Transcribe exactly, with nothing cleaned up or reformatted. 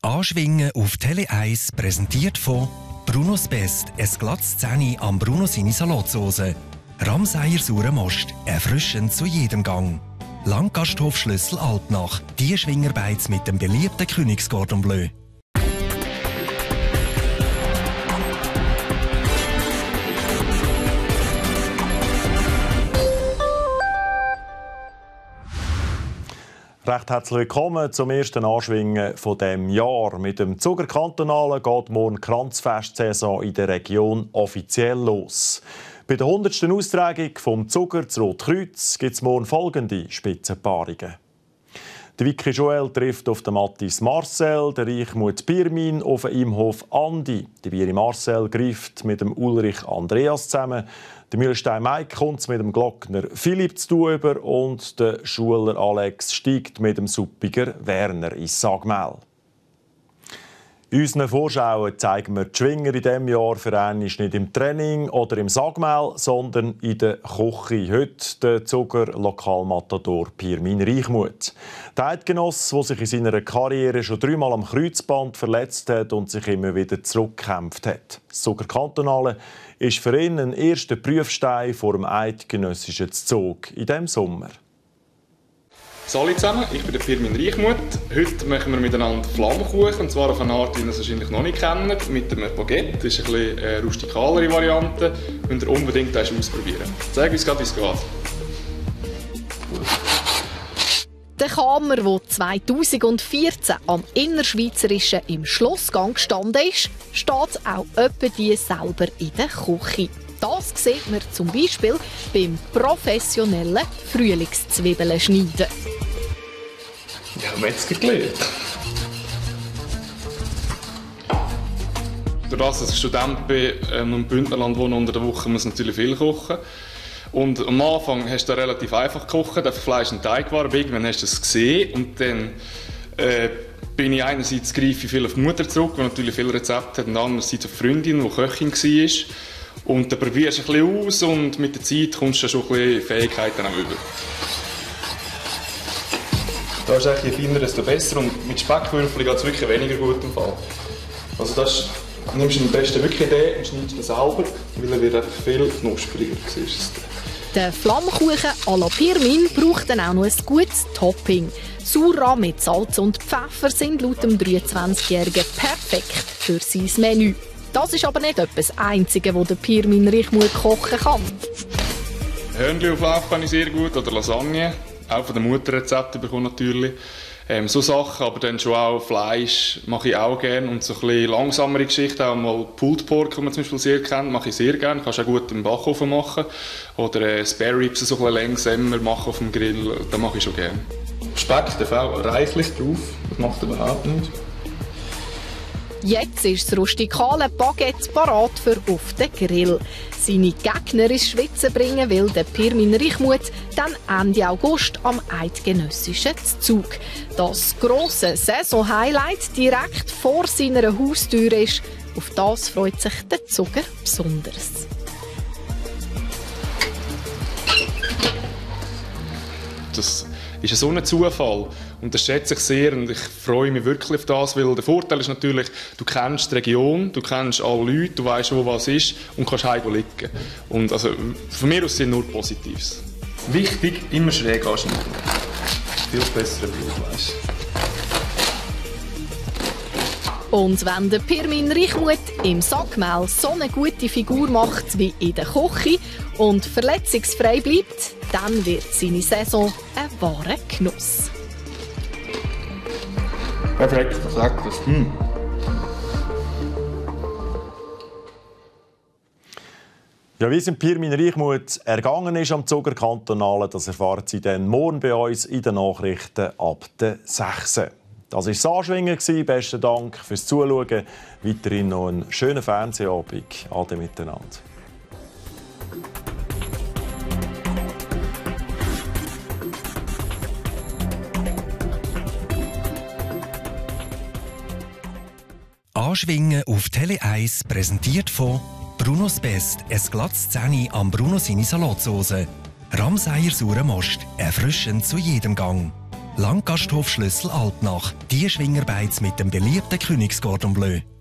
Anschwingen auf Tele eins präsentiert von Brunos Best, ein glattes Zähne am Bruno seine Salatsauce. Ramsayer sauren Most, erfrischend zu jedem Gang. Langgasthof Schlüssel Altnach, die Schwingerbeiz mit dem beliebten Königscordon Bleu. Recht herzlich willkommen zum ersten Anschwingen von dem Jahr. Mit dem Zuckerkantonalen geht morgen die Kranzfestsaison in der Region offiziell los. Bei der hundertsten Austragung vom Zucker zu Rotkreuz gibt es morgen folgende Spitzenpaarungen. Der Vicky Joel trifft auf den Mathis Marcel, der Reichmuth Pirmin auf den Imhof Andi. Der Bieri Marcel greift mit dem Ulrich Andreas zusammen. Der Mühlstein Mike kommt mit dem Glockner Philipp zu tun über und der Schuler Alex steigt mit dem Suppiger Werner ins Sagmehl. In unseren Vorschauen zeigen wir die Schwinger in diesem Jahr für einen nicht im Training oder im Sagmehl, sondern in der Küche. Heute der Zucker-Lokalmatador Pirmin Reichmuth. Der Eidgenoss, der sich in seiner Karriere schon dreimal am Kreuzband verletzt hat und sich immer wieder zurückgekämpft hat. Das Zuckerkantonale ist für ihn ein erster Prüfstein vor dem eidgenössischen Zug in diesem Sommer. Hallo zusammen, ich bin der Pirmin Reichmuth. Heute machen wir miteinander Flammkuchen, und zwar auf eine Art, wie ihr es wahrscheinlich noch nicht kennt, mit einem Baguette. Das ist eine etwas äh, rustikalere Variante. Müsst ihr unbedingt ausprobieren. Ich zeige uns gerade, wie es geht. Der Kamer, der zweitausendvierzehn am Innerschweizerischen im Schlossgang gestanden ist, steht auch etwa die selber in der Küche. Das sieht man zum Beispiel beim professionellen Frühlingszwiebeln schneiden. Ja, Metzger gelernt. Dadurch, dass ich Student bin und im Bündnerland wohne, unter der Woche muss ich natürlich viel kochen. Und am Anfang hast du relativ einfach gekocht, einfach Fleisch und Teig war. Irgendwann hast du es gesehen und dann äh, bin ich einerseits greife ich viel auf die Mutter zurück, die natürlich viele Rezepte hat, und andererseits auf die Freundin, die Köchin war. Und dann probierst du ein bisschen aus und mit der Zeit kommst du schon ein bisschen Fähigkeiten auch über. Da ist eigentlich je feiner, desto besser, und mit Speckwürfeln geht es wirklich weniger gut im Fall. Also das du nimmst du am besten wirklich den und schneidest ihn selber, weil er wird einfach viel knuspriger. Der Flammkuchen à la Pirmin braucht dann auch noch ein gutes Topping. Sauerrahm mit Salz und Pfeffer sind laut dem dreiundzwanzigjährigen perfekt für sein Menü. Das ist aber nicht etwas das Einzige, das der Pirmin Reichmuth kochen kann. Hörnchenauflauf kann ich sehr gut, oder Lasagne. Auch von der Mutter Rezepte bekommen natürlich. Ähm, so Sachen, aber dann schon auch Fleisch mache ich auch gerne. Und so ein bisschen langsamere Geschichten, auch mal Pulled Pork, die man zum Beispiel sehr kennt, mache ich sehr gerne. Kannst du auch gut im Backofen machen. Oder äh, Spare Ribs, so ein bisschen langsamer machen auf dem Grill, das mache ich schon gerne. Speck darf auch reichlich drauf, das macht überhaupt nichts. Jetzt ist das rustikale Baguette parat für auf den Grill. Seine Gegner ins Schwitzen bringen will der Pirmin Reichmuth dann Ende August am eidgenössischen Zug. Das grosse Saison-Highlight direkt vor seiner Haustür ist. Auf das freut sich der Zucker besonders. Das ist so ein Zufall. Und das schätze ich sehr und ich freue mich wirklich auf das, weil der Vorteil ist natürlich, du kennst die Region, du kennst alle Leute, du weißt, wo was ist und kannst heim liegen. Und also, von mir aus sind nur Positives. Wichtig, immer schräg anschneiden. Viel bessere Blutfleisch. Und wenn der Pirmin Reichmuth im Sagmehl so eine gute Figur macht wie in der Küche und verletzungsfrei bleibt, dann wird seine Saison ein wahrer Genuss. Perfekt, was sagt das? Hm. Ja, wie es im Pirmin Reichmuth ergangen ist am Zuckerkantonalen, das erfahren Sie dann morgen bei uns in den Nachrichten ab der sechs. Das war das Anschwingen. Besten Dank fürs Zuschauen. Weiterhin noch einen schönen Fernsehabend. Ade miteinander. Anschwingen auf Tele eins präsentiert von Brunos Best, ein glattes Zähne am Bruno seine Salatsauce. Ramsayer sauren Most, erfrischend zu jedem Gang. Langgasthof Schlüssel Altnach. Die Schwingerbeiz mit dem beliebten Königscordon Bleu.